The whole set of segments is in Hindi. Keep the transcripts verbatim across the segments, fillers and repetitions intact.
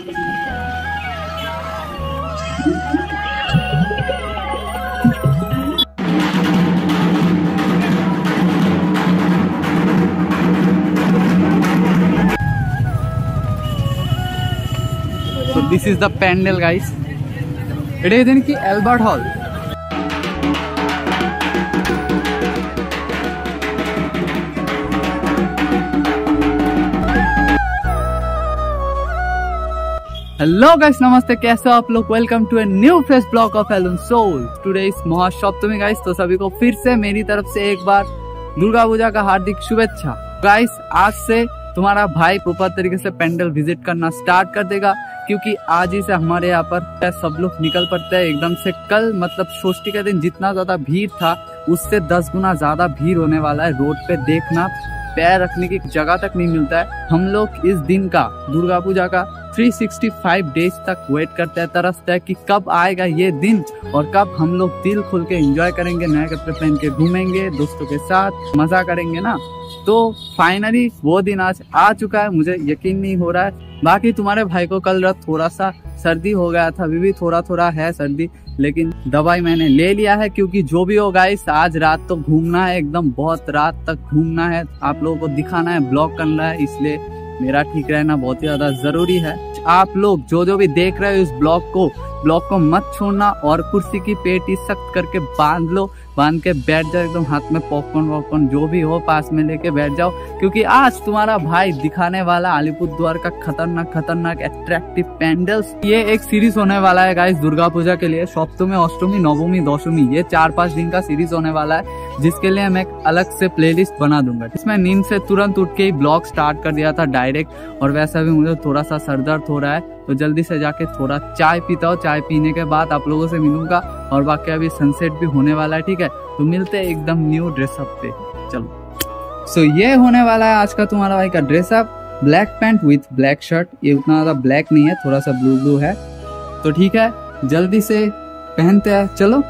So this is the pandal, guys. It is in ki Albert Hall. Hello guys, नमस्ते, कैसे हो आप लोग। Welcome to a new fresh blog of एलन सोल। टुडे इज महासप्तमी गाइस, तो सभी को फिर से मेरी तरफ से एक बार दुर्गा पूजा का हार्दिक शुभेच्छा। गाइस आज से तुम्हारा भाई प्रॉपर तरीके से पेंडल विजिट करना स्टार्ट कर देगा, क्योंकि आज ही से हमारे यहाँ पर सब लोग निकल पड़ते हैं एकदम से। कल मतलब षष्ठी के दिन जितना ज्यादा भीड़ था उससे दस गुना ज्यादा भीड़ होने वाला है। रोड पे देखना पैर रखने की जगह तक नहीं मिलता है। हम लोग इस दिन का, दुर्गा पूजा का तीन सौ पैंसठ डेज तक वेट करते हैं, तरसते हैं कि कब आएगा ये दिन और कब हम लोग दिल खोल के एंजॉय करेंगे, नए कपड़े पहन के घूमेंगे, दोस्तों के साथ मजा करेंगे ना। तो फाइनली वो दिन आज आ चुका है, मुझे यकीन नहीं हो रहा है। बाकी तुम्हारे भाई को कल रात थोड़ा सा सर्दी हो गया था, अभी भी थोड़ा थोड़ा है सर्दी, लेकिन दवाई मैंने ले लिया है, क्योंकि जो भी हो गाइस आज रात तो घूमना है, एकदम बहुत रात तक घूमना है, आप लोगों को दिखाना है, ब्लॉग करना है, इसलिए मेरा ठीक रहना बहुत ही ज्यादा जरूरी है। आप लोग जो जो भी देख रहे हो इस ब्लॉग को ब्लॉग को मत छोड़ना और कुर्सी की पेटी सख्त करके बांध लो, बांध के बैठ जाओ, एकदम हाथ में पॉपकॉर्न वॉपकॉर्न जो भी हो पास में लेके बैठ जाओ, क्योंकि आज तुम्हारा भाई दिखाने वाला अलीपुरद्वार का खतरनाक खतरनाक अट्रैक्टिव पेंडल्स। ये एक सीरीज होने वाला है गाइस दुर्गा पूजा के लिए। सप्तमी, अष्टमी, नवमी, दशमी, ये चार पांच दिन का सीरीज होने वाला है, जिसके लिए मैं एक अलग से प्लेलिस्ट बना दूंगा। इसमें नींद से तुरंत उठ के ही ब्लॉग स्टार्ट कर दिया था डायरेक्ट, और वैसा भी मुझे थोड़ा सा सरदर्द हो रहा है, तो जल्दी से जाके थोड़ा चाय पीता हूँ। चाय पीने के बाद आप लोगों से मिलूंगा, और बाकी अभी सनसेट भी होने वाला है, ठीक है। तो मिलते हैं एकदम न्यू ड्रेसअप पे, चलो। सो so, ये होने वाला है आज का तुम्हारा भाई का dress up. Black pant with black shirt, ये उतना ज्यादा ब्लैक नहीं है, थोड़ा सा ब्लू ब्लू है, तो ठीक है जल्दी से पहनते हैं, चलो।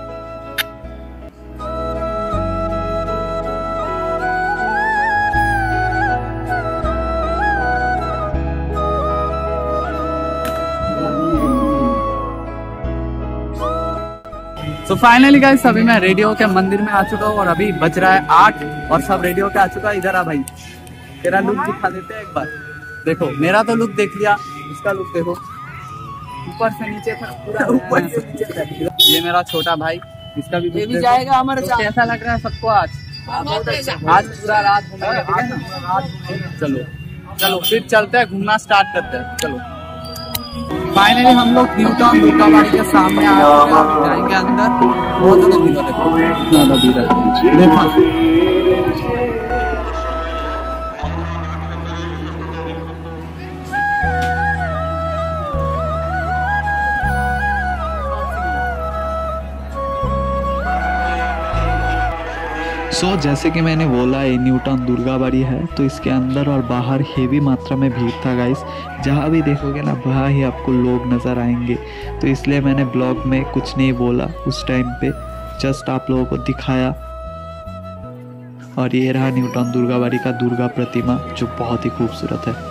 तो फाइनली गाइस अभी मैं रेडियो के मंदिर में आ चुका हूँ, और अभी बज रहा है आठ और सब रेडियो पे आ चुका है। इधर आ भाई, तेरा लुक दिखा देते हैं एक बार। देखो मेरा तो लुक देख लिया, इसका लुक देखो, ऊपर से नीचे तक पूरा ऊपर से नीचे तक। ये मेरा छोटा भाई, इसका भी, भी जाएगा हमारे साथ। कैसा लग रहा है सबको आज? आज पूरा रात घूमेंगे। चलो चलो फिर चलते हैं, घूमना स्टार्ट करते हैं, चलो। फाइनली हम लोग न्यू टाउन दुर्गाबाड़ी के सामने आ गए, जाएंगे अंदर। बहुत ज्यादा भीड़ है, ज्यादा भीड़ है। सो so, जैसे कि मैंने बोला ये न्यू टाउन दुर्गाबाड़ी है, तो इसके अंदर और बाहर हेवी मात्रा में भीड़ था गाइस। जहाँ भी देखोगे ना वहाँ ही आपको लोग नज़र आएंगे, तो इसलिए मैंने ब्लॉग में कुछ नहीं बोला उस टाइम पे, जस्ट आप लोगों को दिखाया। और ये रहा न्यू टाउन दुर्गाबाड़ी का दुर्गा प्रतिमा, जो बहुत ही खूबसूरत है।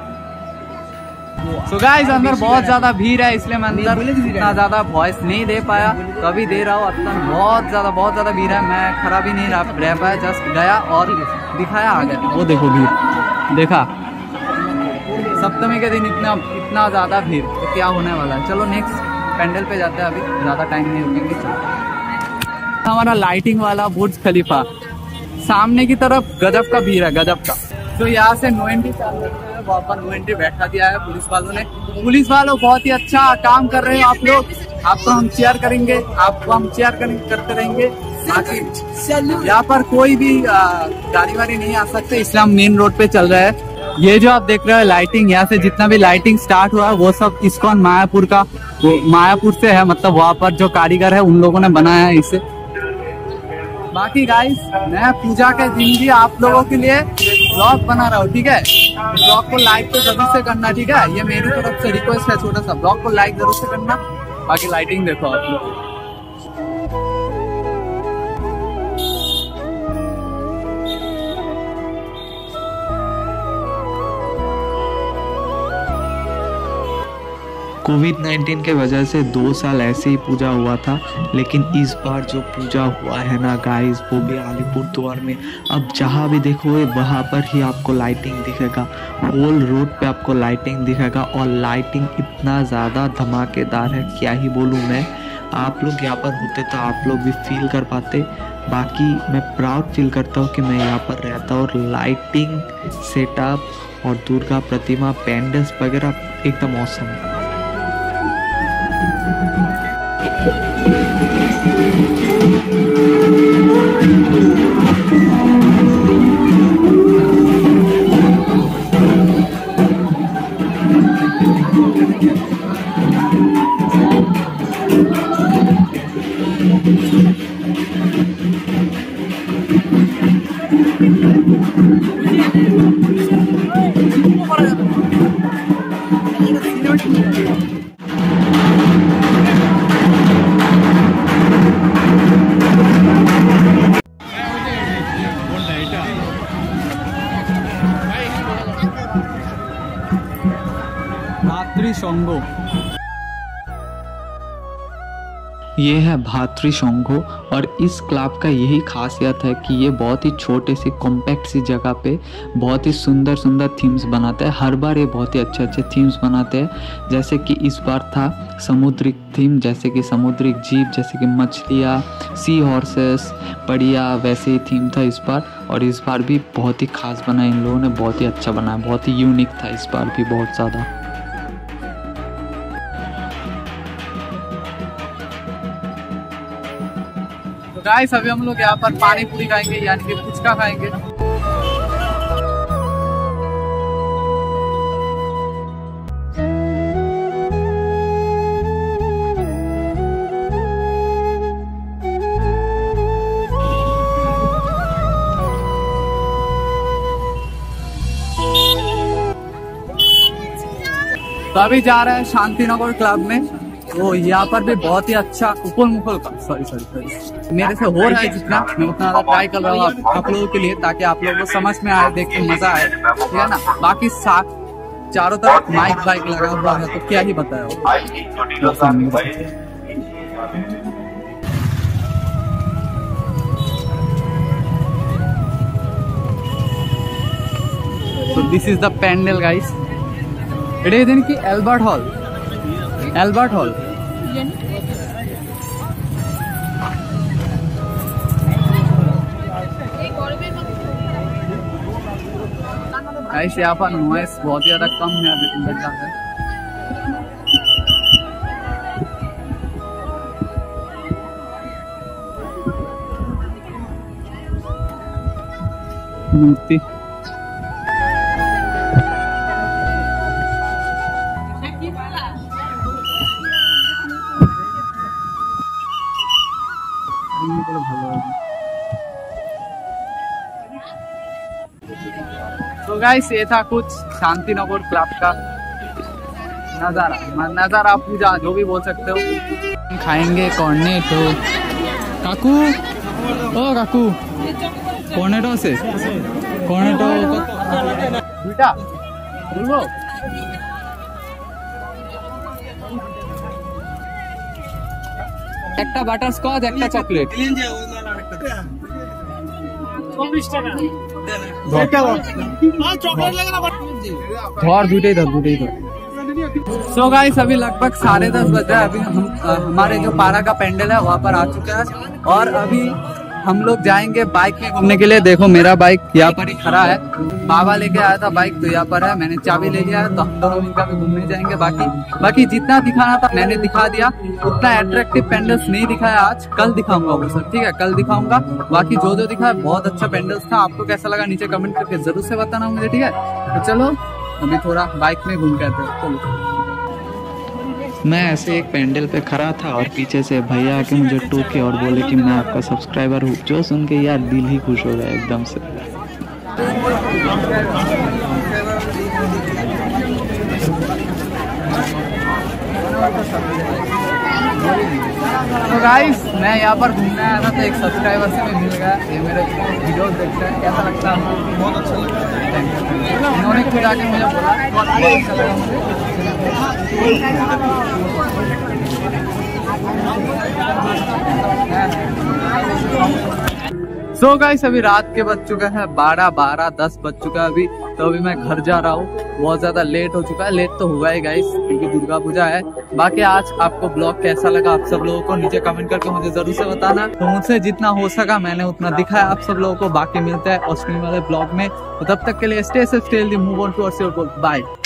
तो गाइस अंदर बहुत ज्यादा भीड़ है, इसलिए मैं अंदर इतना ज्यादा वॉइस नहीं दे पाया, तो अभी दे रहा हूँ। अंदर बहुत ज्यादा बहुत ज्यादा भीड़ है, मैं खड़ा भी नहीं रह पाया, जस्ट गया और दिखाया आ गया। वो देखो भीड़, देखा सप्तमी के दिन इतना इतना ज्यादा भीड़, तो क्या होने वाला है। चलो नेक्स्ट पेंडल पे जाते हैं, अभी ज्यादा टाइम नहीं रुकेंगे। हमारा लाइटिंग वाला बुर्ज खलीफा सामने की तरफ गजब का भीड़ है, गजब का। तो यहाँ से नो एंट्री चालू है, वहाँ पर नो एंट्री बैठा दिया है पुलिस वालों ने। पुलिस वालों बहुत ही अच्छा काम कर रहे हैं आप लोग, आपको हम चेयर करेंगे, आपको हम चेयर करते रहेंगे। यहाँ पर कोई भी गाड़ी वाड़ी नहीं आ सकते, इसलिए हम मेन रोड पे चल रहे हैं। ये जो आप देख रहे हो लाइटिंग, यहाँ से जितना भी लाइटिंग स्टार्ट हुआ है वो सब इस्कॉन मायापुर का, वो मायापुर से है, मतलब वहाँ पर जो कारीगर है उन लोगों ने बनाया है इसे। बाकी गाइस मैं पूजा के दिन भी आप लोगों के लिए ब्लॉग बना रहा हूँ, ठीक है। ब्लॉग को लाइक तो जरूर से करना, ठीक है, ये मेरी तरफ से रिक्वेस्ट है छोटा सा। ब्लॉग को लाइक जरूर से करना। बाकी लाइटिंग देखो आप लोग। कोविड नाइन्टीन के वजह से दो साल ऐसे ही पूजा हुआ था, लेकिन इस बार जो पूजा हुआ है ना गाइस, वो भी अलीपुरद्वार में। अब जहाँ भी देखोगे वहाँ पर ही आपको लाइटिंग दिखेगा, होल रोड पे आपको लाइटिंग दिखेगा, और लाइटिंग इतना ज़्यादा धमाकेदार है, क्या ही बोलूँ मैं। आप लोग यहाँ पर होते तो आप लोग भी फील कर पाते। बाकी मैं प्राउड फील करता हूँ कि मैं यहाँ पर रहता हूँ, और लाइटिंग सेटअप और दुर्गा प्रतिमा पेंडल्स वगैरह एकदम औसम है। भातृसंघ, ये है भातृसंघ, और इस क्लब का यही खासियत है कि ये बहुत ही छोटे से कॉम्पैक्ट सी जगह पे बहुत ही सुंदर सुंदर थीम्स बनाते हैं। हर बार ये बहुत ही अच्छे अच्छे थीम्स बनाते हैं। जैसे कि इस बार था समुद्रिक थीम, जैसे कि समुद्रिक जीव, जैसे कि मछलियाँ, सी हॉर्सेस, बढ़िया वैसे ही थीम था इस बार। और इस बार भी बहुत ही खास बना, इन लोगों ने बहुत ही अच्छा बनाया, बहुत ही यूनिक था इस बार भी बहुत ज़्यादा। गाइस अभी हम लोग यहाँ पर पानी पूरी खाएंगे, यानी कि पुचका खाएंगे। तो अभी जा रहे हैं शांतिनगर क्लब में। तो यहाँ पर भी बहुत ही अच्छा उपुल मुकुल का सॉरी सॉरी सॉरी मेरे से हो रहा है जितना मैं उतना ज्यादा ट्राई कर रहा हूँ आप, आप लोगों के लिए, ताकि आप लोगों को समझ में आए, देख के मजा आए, ठीक है ना। बाकी साथ चारों तरफ माइक बाइक लगा हुआ है, तो क्या ही बताया। So this is the pandal guys. It is in की Albert hall, Albert hall. Guys यहाँ पर नॉइस बहुत ही ज्यादा कम है अभी अंदर जाकर। मूर्ति तो गाइस ये था कुछ शांतिनगर क्लब का नजारा, नजारा पूजा जो भी बोल सकते हो। खाएंगे कॉर्नेटो। काकू ओ काकू कॉर्नेटो से कॉर्नेटो बेटा बोलो। একটা বাটার স্কচ, একটা চকলেট। धर दुटेई धर दुटेई धर। सो गाइस अभी लगभग साढ़े दस बज रहा है। अभी हम हमारे जो पारा का पेंडल है वहाँ पर आ चुका है, और अभी हम लोग जाएंगे बाइक में घूमने के लिए। देखो मेरा बाइक यहाँ पर ही खड़ा है, बाबा लेके आया था बाइक, तो यहाँ पर है, मैंने चाबी ले लिया है। तो हम दोनों मिलकर भी घूमने जाएंगे। बाकी बाकी जितना दिखाना था मैंने दिखा दिया, उतना अट्रैक्टिव पेंडल्स नहीं दिखाया आज, कल दिखाऊंगा वो सब, ठीक है, कल दिखाऊंगा। बाकी जो जो दिखा बहुत अच्छा पेंडल्स था। आपको कैसा लगा नीचे कमेंट करके जरूर से बताना मुझे, ठीक है। तो चलो अभी थोड़ा बाइक में घूम के आते हैं, चलो। मैं ऐसे एक पेंडल पे खड़ा था, और पीछे से भैया आके मुझे टोके और बोले कि मैं आपका सब्सक्राइबर हूँ। जो सुन के यार दिल ही खुश हो गया एकदम से। गाइस मैं यहाँ पर घूमने आया था तो एक सब्सक्राइबर से भी मिल गया। ये मेरे वीडियो देखते हैं, कैसा लगता है आपको? बहुत अच्छा लगता है। इन्होंने खुद आके मुझे बोला बहुत अच्छा लगा मुझे। सो गाइस अभी रात के बज चुका है बारह बारह दस बज चुका है अभी। तो अभी मैं घर जा रहा हूँ, बहुत ज्यादा लेट हो चुका है। लेट तो हुआ है गाइस क्योंकि दुर्गा पूजा है। बाकी आज आपको ब्लॉग कैसा लगा आप सब लोगों को नीचे कमेंट करके मुझे जरूर से बताना। तो मुझसे जितना हो सका मैंने उतना दिखाया आप सब लोगों को। बाकी मिलता है ऑस्ट्रेलिया वाले ब्लॉग में, तो तब तक के लिए stay safe, stay healthy, move on to और बाय।